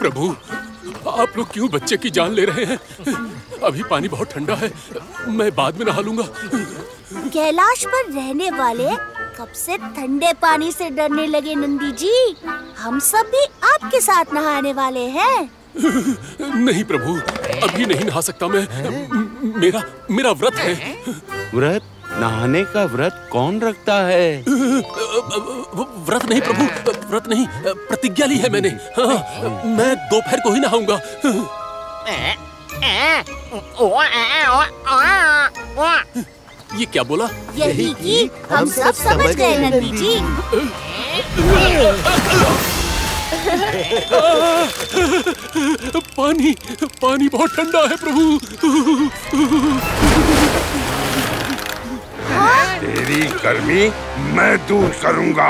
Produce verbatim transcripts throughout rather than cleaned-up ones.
प्रभु, आप लोग क्यों बच्चे की जान ले रहे हैं? अभी पानी बहुत ठंडा है, मैं बाद में नहा लूंगा। कैलाश पर रहने वाले कब से ठंडे पानी से डरने लगे नंदी जी? हम सब भी आपके साथ नहाने वाले हैं। नहीं प्रभु, अभी नहीं नहा सकता मैं। मेरा मेरा व्रत है। व्रत? नहाने का व्रत कौन रखता है? व्रत नहीं प्रभु, व्रत नहीं, प्रतिज्ञा ली है मैंने। हाँ, मैं दोपहर को ही नहाऊंगा। ये क्या बोला? यही कि हम सब समझ गए नंदी जी। पानी पानी बहुत ठंडा है प्रभु। तेरी गर्मी मैं दूर करूंगा।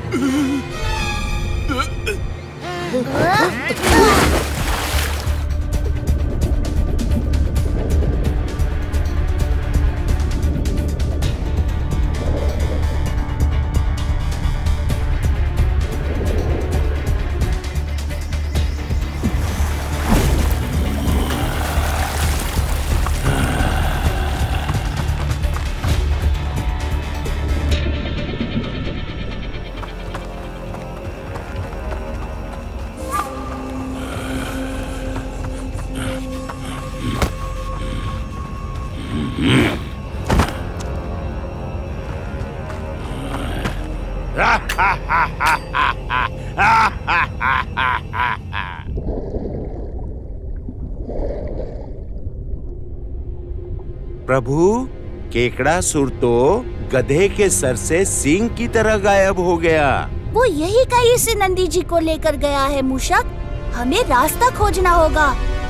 प्रभु, केकड़ासुर तो गधे के सर से सींग की तरह गायब हो गया। वो यही कहीं से नंदी जी को लेकर गया है मूषक। हमें रास्ता खोजना होगा।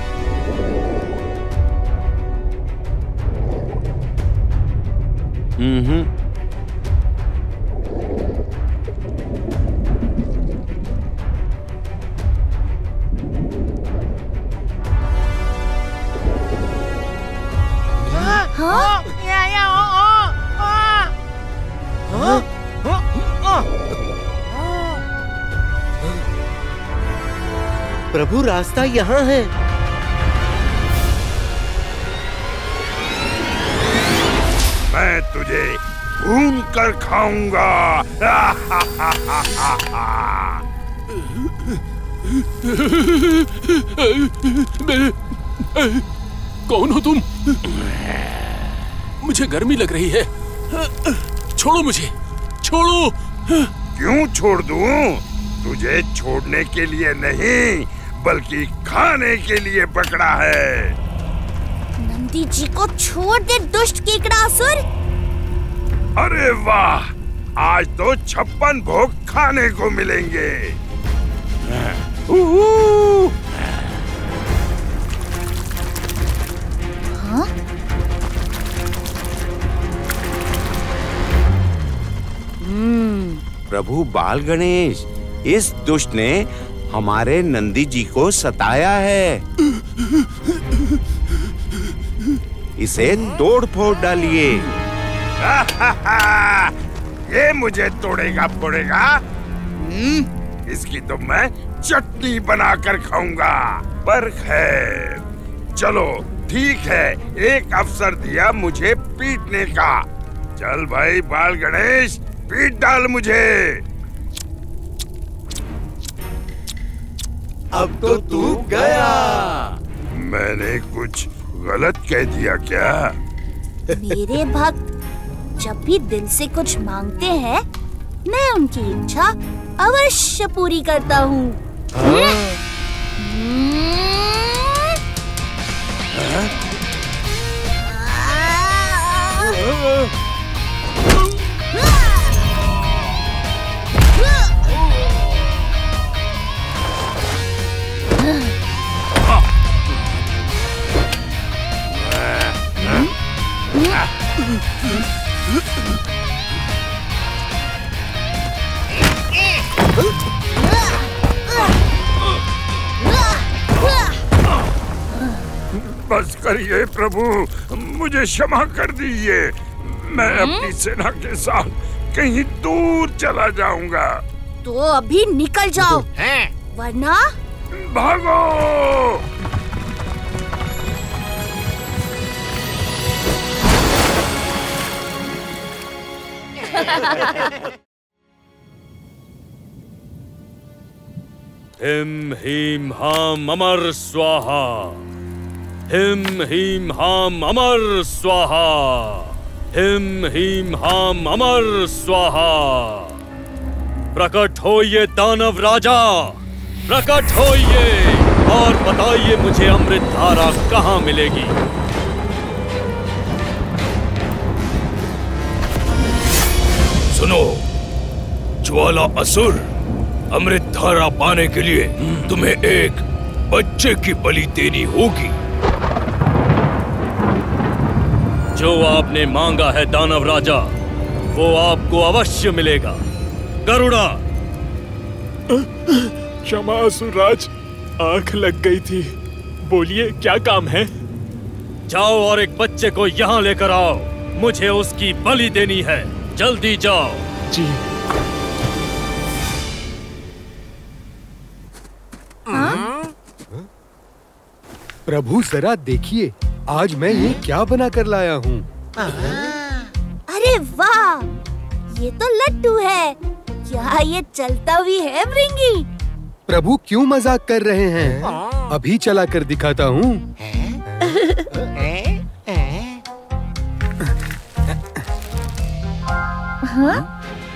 हम्म हाँ? प्रभु, रास्ता यहाँ है। मैं तुझे भून कर खाऊंगा। कौन हो तुम? मुझे गर्मी लग रही है। छोड़ो मुझे, छोड़ो। क्यों छोड़ दूं? तुझे छोड़ने के लिए नहीं, बल्कि खाने के लिए पकड़ा है। नंदी जी को छोड़ दे दुष्ट केकड़ासुर। अरे वाह, आज तो छप्पन भोग खाने को मिलेंगे। हाँ? प्रभु बाल गणेश, इस दुष्ट ने हमारे नंदी जी को सताया है। इसे तोड़ फोड़ डालिए। ये मुझे तोड़ेगा फोड़ेगा? इसकी तो मैं चटनी बनाकर खाऊंगा। पर खैर, चलो ठीक है, एक अवसर दिया मुझे पीटने का। चल भाई बाल गणेश, पीट डाल मुझे। अब तो तू गया। मैंने कुछ गलत कह दिया क्या? मेरे भक्त जब भी दिल से कुछ मांगते हैं, मैं उनकी इच्छा अवश्य पूरी करता हूँ। बस करिए प्रभु, मुझे क्षमा कर दीजिए। मैं अपनी सेना के साथ कहीं दूर चला जाऊंगा। तो अभी निकल जाओ, वरना भागो। हिम हीम हाम अमर स्वाहा, हिम हीम हाम अमर स्वाहा, हिम हीम हाम अमर स्वाहा। प्रकट होइए दानव राजा, प्रकट होइए और बताइए मुझे अमृत धारा कहाँ मिलेगी। सुनो ज्वाला असुर, अमृत धारा पाने के लिए तुम्हें एक बच्चे की बलि देनी होगी। जो आपने मांगा है दानव राजा, वो आपको अवश्य मिलेगा। गरुड़ा। क्षमा असुरराज, आंख लग गई थी। बोलिए क्या काम है? जाओ और एक बच्चे को यहाँ लेकर आओ, मुझे उसकी बलि देनी है। जल्दी जाओ। जी। प्रभु जरा देखिए, आज मैं ये क्या बना कर लाया हूँ। अरे वाह, ये तो लड्डू है। क्या ये चलता भी है भृंगी? प्रभु क्यों मजाक कर रहे हैं? अभी चला कर दिखाता हूँ। हाँ?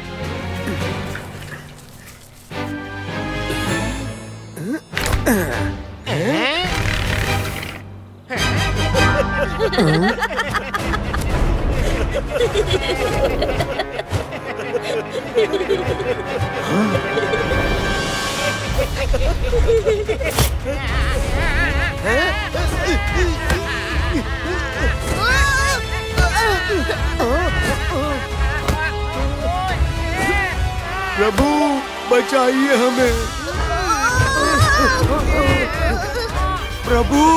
प्रभु बचाइए हमें। प्रभु।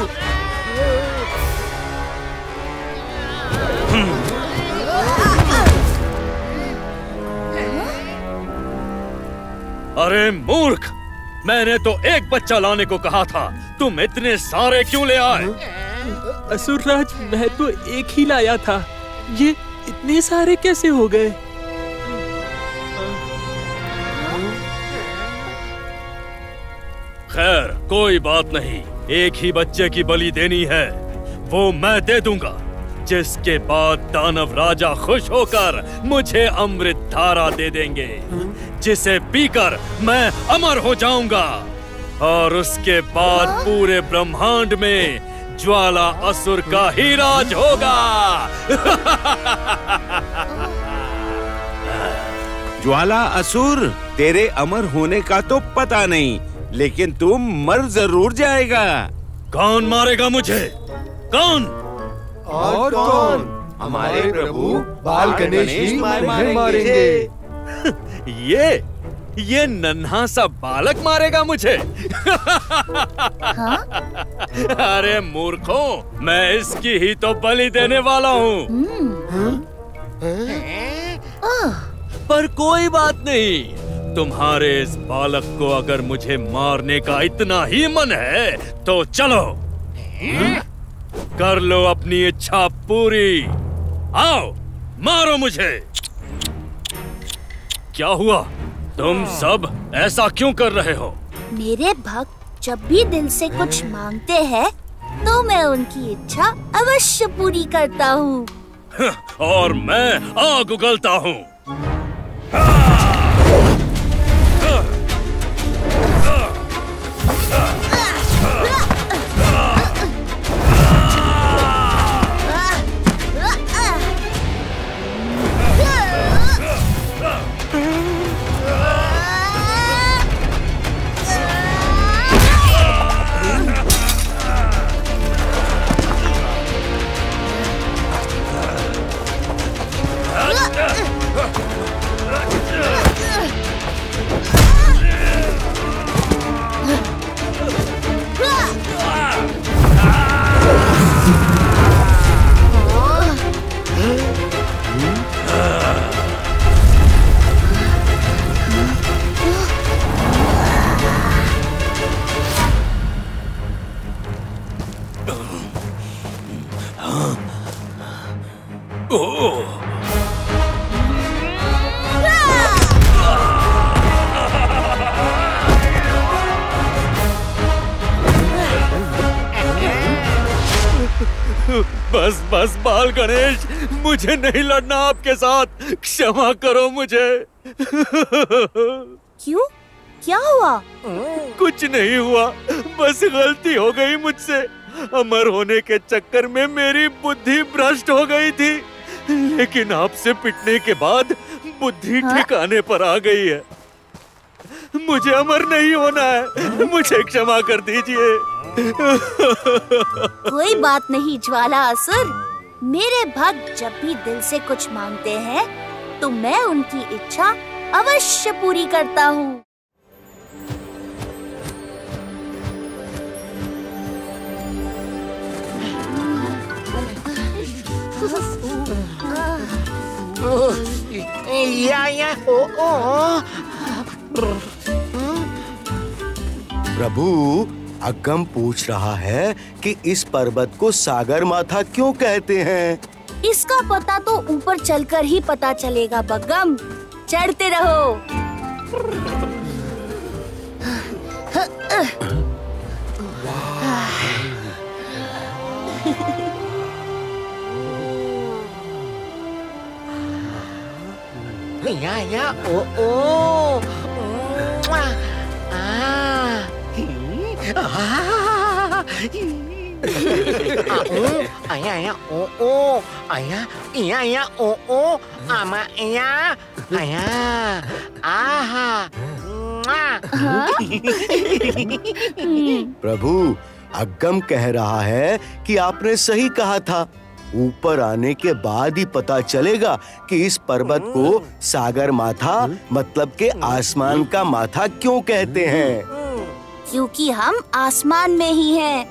अरे मूर्ख, मैंने तो एक बच्चा लाने को कहा था, तुम इतने सारे क्यों ले आए? असुरराज, मैं तो एक ही लाया था, ये इतने सारे कैसे हो गए? खैर कोई बात नहीं, एक ही बच्चे की बलि देनी है, वो मैं दे दूंगा, जिसके बाद दानव राजा खुश होकर मुझे अमृत धारा दे देंगे, जिसे पीकर मैं अमर हो जाऊंगा और उसके बाद पूरे ब्रह्मांड में ज्वाला असुर का ही राज होगा। ज्वाला असुर, तेरे अमर होने का तो पता नहीं, लेकिन तुम मर जरूर जाएगा। कौन मारेगा मुझे? कौन? और कौन? हमारे प्रभु बाल गणेश ही मारेंगे, मारेंगे। ये ये नन्हा सा बालक मारेगा मुझे? हाँ? अरे मूर्खों, मैं इसकी ही तो बलि देने वाला हूँ। पर कोई बात नहीं, तुम्हारे इस बालक को अगर मुझे मारने का इतना ही मन है तो चलो, कर लो अपनी इच्छा पूरी। आओ, मारो मुझे। क्या हुआ? तुम सब ऐसा क्यों कर रहे हो? मेरे भक्त जब भी दिल से कुछ मांगते हैं तो मैं उनकी इच्छा अवश्य पूरी करता हूँ। और मैं आग उगलता हूँ। बस बस बाल गणेश, मुझे नहीं लड़ना आपके साथ। क्षमा करो मुझे। क्यों? क्या हुआ? कुछ नहीं हुआ, बस गलती हो गई मुझसे। अमर होने के चक्कर में मेरी बुद्धि भ्रष्ट हो गई थी, लेकिन आपसे पिटने के बाद बुद्धि ठिकाने पर आ गई है। मुझे अमर नहीं होना है, मुझे क्षमा कर दीजिए। कोई बात नहीं ज्वाला असुर, मेरे भक्त जब भी दिल से कुछ मांगते हैं तो मैं उनकी इच्छा अवश्य पूरी करता हूँ। या या ओ ओ प्रभु, अगम पूछ रहा है कि इस पर्वत को सागर माथा क्यों कहते हैं? इसका पता तो ऊपर चलकर ही पता चलेगा बग्गम, चढ़ते रहो। या या ओ ओ आ आया आया ओ ओ आया या या ओ ओ आमा या आया आहा। प्रभु, अगम कह रहा है कि आपने सही कहा था। ऊपर आने के बाद ही पता चलेगा कि इस पर्वत को सागर माथा मतलब के आसमान का माथा क्यों कहते हैं। क्योंकि हम आसमान में ही हैं।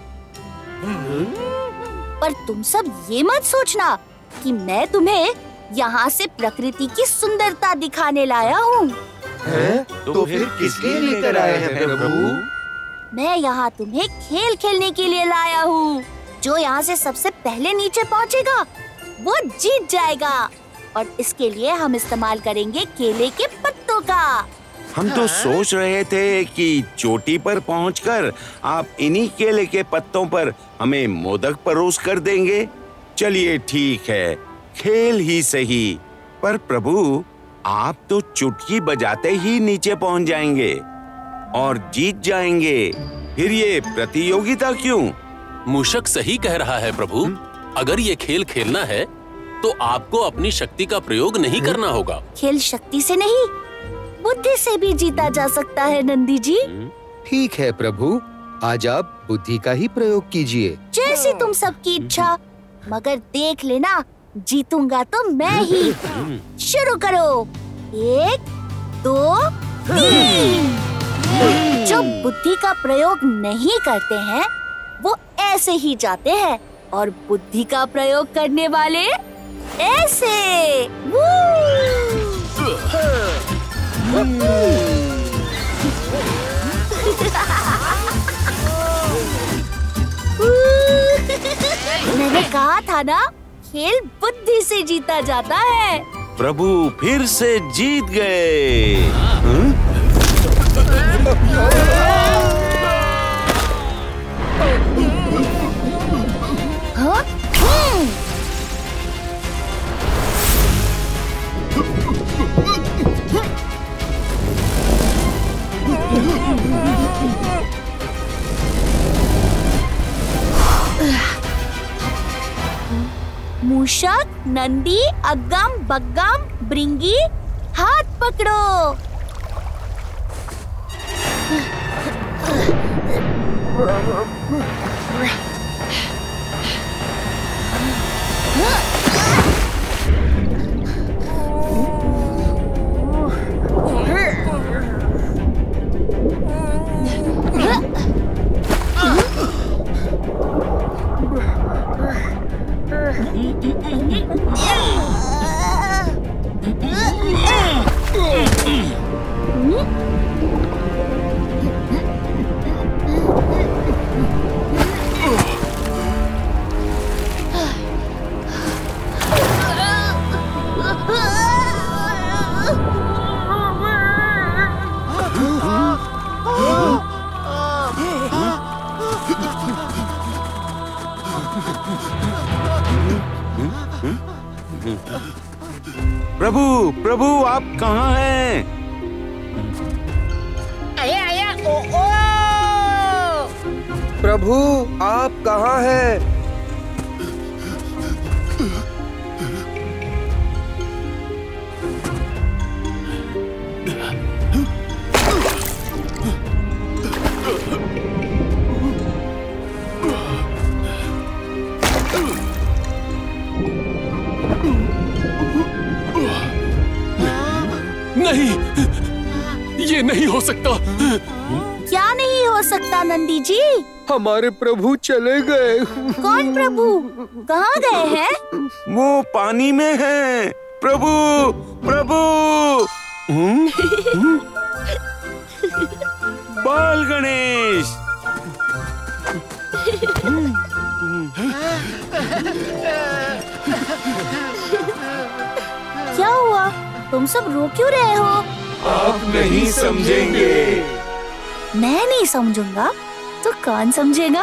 पर तुम सब ये मत सोचना कि मैं तुम्हें यहाँ से प्रकृति की सुंदरता दिखाने लाया हूँ। तो फिर किस लिए लेकर आए हैं प्रभु? मैं यहाँ तुम्हें खेल खेलने के लिए लाया हूँ। जो यहाँ से सबसे पहले नीचे पहुँचेगा वो जीत जाएगा, और इसके लिए हम इस्तेमाल करेंगे केले के पत्तों का। हम तो सोच रहे थे कि चोटी पर पहुंचकर आप इन्हीं केले के पत्तों पर हमें मोदक परोस कर देंगे। चलिए ठीक है, खेल ही सही। पर प्रभु, आप तो चुटकी बजाते ही नीचे पहुंच जाएंगे और जीत जाएंगे, फिर ये प्रतियोगिता क्यों? मूषक सही कह रहा है प्रभु। अगर ये खेल खेलना है तो आपको अपनी शक्ति का प्रयोग नहीं करना होगा। खेल शक्ति से नहीं, बुद्धि से भी जीता जा सकता है नंदी जी। ठीक है प्रभु, आज आप बुद्धि का ही प्रयोग कीजिए। जैसी तुम सबकी इच्छा, मगर देख लेना जीतूंगा तो मैं ही। शुरू करो। एक, दो, तीन। जो बुद्धि का प्रयोग नहीं करते हैं वो ऐसे ही जाते हैं, और बुद्धि का प्रयोग करने वाले ऐसे। मैंने कहा था ना, खेल बुद्धि से जीता जाता है। प्रभु फिर से जीत गए। हाँ? मूषक, नंदी, अगम, बग्गम, भृंगी, हाथ पकड़ो। प्रभु प्रभु आप कहाँ हैं? आया आया ओ ओ प्रभु आप कहाँ हैं? नहीं, ये नहीं हो सकता। क्या नहीं हो सकता नंदी जी? हमारे प्रभु चले गए। कौन प्रभु? कहाँ गए हैं? वो पानी में हैं। प्रभु प्रभु। हम्म? हम्म? बाल गणेश। क्या हुआ? तुम सब रो क्यों रहे हो? आप नहीं समझेंगे। मैं नहीं समझूंगा तो कौन समझेगा?